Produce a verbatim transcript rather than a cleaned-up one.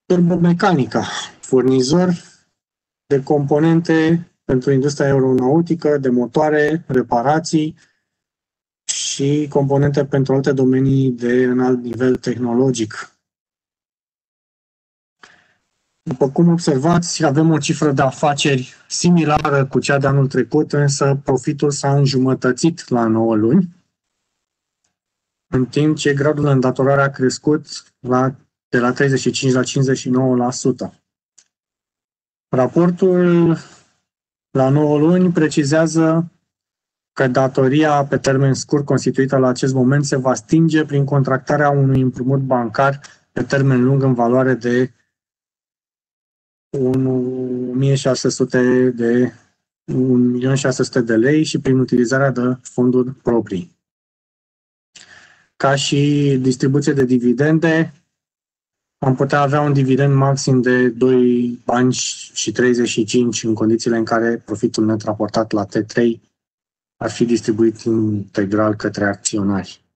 Turbomecanica, furnizor de componente pentru industria aeronautică, de motoare, reparații și componente pentru alte domenii de înalt nivel tehnologic. După cum observați, avem o cifră de afaceri similară cu cea de anul trecut, însă profitul s-a înjumătățit la nouă luni, în timp ce gradul de îndatorare a crescut la, de la treizeci și cinci la cincizeci și nouă la sută. Raportul la nouă luni precizează că datoria pe termen scurt constituită la acest moment se va stinge prin contractarea unui împrumut bancar pe termen lung în valoare de o mie șase sute de un milion șase sute de lei și prin utilizarea de fonduri proprii. Ca și distribuție de dividende, am putea avea un dividend maxim de doi bani și treizeci și cinci în condițiile în care profitul net raportat la T trei ar fi distribuit integral către acționari.